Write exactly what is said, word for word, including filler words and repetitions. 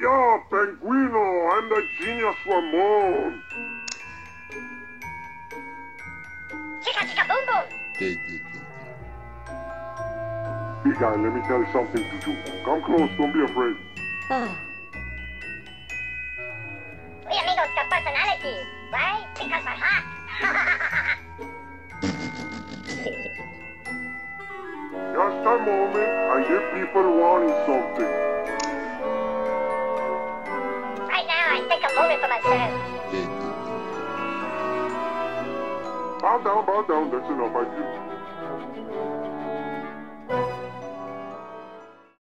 Yo, Penguino, I'm the genius Ramon. Chica, chica, boom, boom. Yeah, yeah, yeah, Big guy, let me tell you something to do. Come close, don't be afraid. We amigos got personalities, right? Because we're hot. Just a moment, I hear people wanting something. Right now, I take a moment for myself. yeah, yeah, yeah. Bow down, bow down, that's enough, I feel.